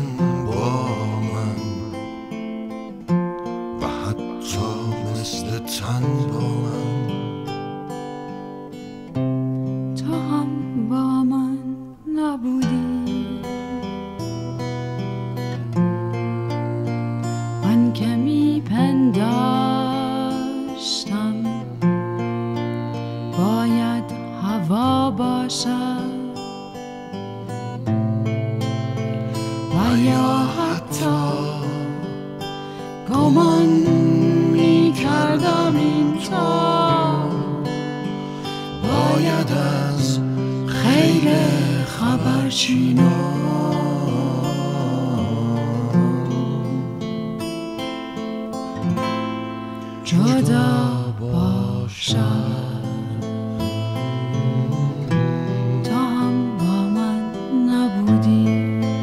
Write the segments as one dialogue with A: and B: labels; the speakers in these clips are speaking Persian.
A: با من و حتی مثل تن با من.
B: تو هم با من نبودی، من که میپنداشتم باید هوا باشد و یا حتی گمان میکردم این تا
A: باید از خیر خبرچینا
B: جدا باشد. تو هم با من نبودی،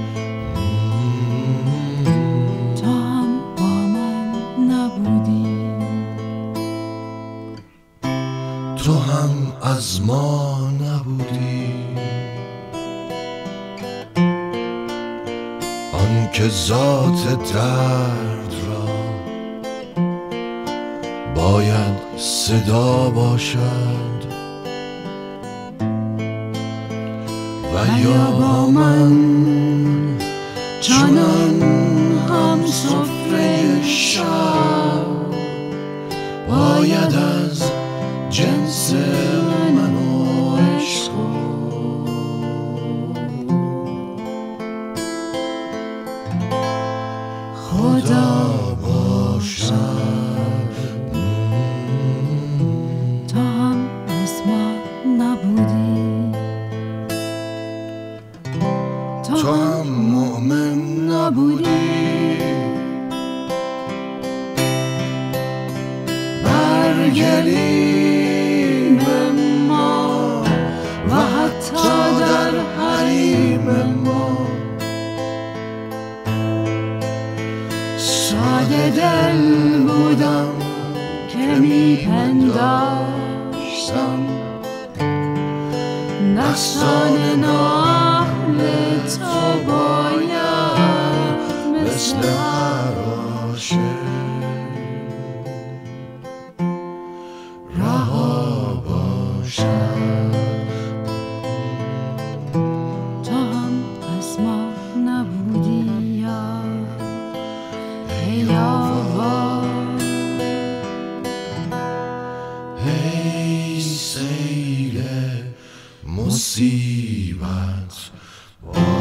B: تو هم با من نبودی،
A: تو هم از ما نبودی. آن که ذات درد را باید صدا باشد و یا با من چنان هم سفره شب باید از جنس من و عشق خدا باشد.
B: تو هم از ما نبودی،
A: تو هم مؤمن نبودی. برگلیم ما و حتی در حریم ما ساده دل بودم که میپنداشتم دستان نااهل تو باید مثل هر عاشق رها باشد.
B: تو هم از ما نبودی یا
A: ای سیل مصیبت